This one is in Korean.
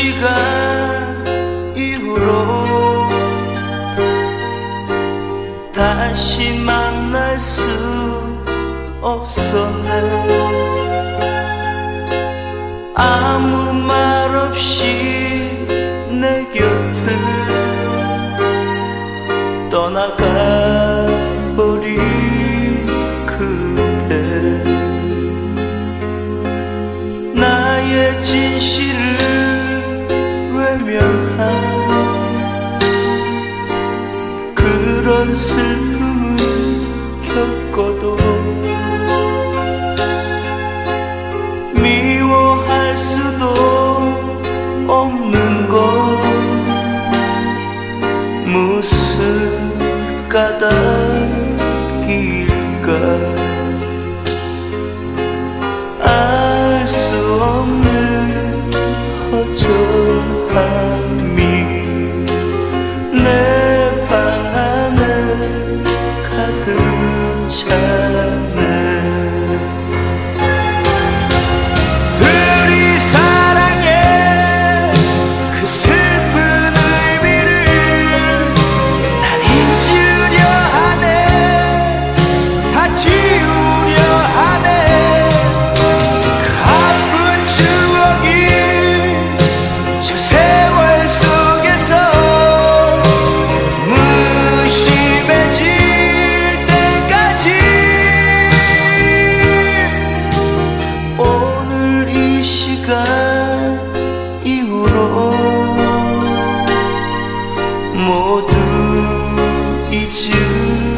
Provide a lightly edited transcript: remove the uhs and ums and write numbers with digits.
시간 이후로 다시 만날 수 없었네. 아무 말 없이 내 곁을 떠나가버린 그대, 나의 진실을 외면한 그런 슬픔을 겪어도 미워할 수도 없는 것, 무슨 까닭일까? 알 수 없는 허전함이 내 방 안에 가득 차네. 우리 사랑의 그 슬픈 의미를 난 잊으려 하네. 다 지우려 하네. 그 아픈 추억이 저 세월 속에서 무심해질 때까지 오늘 이 시간 이후로 모두 잊을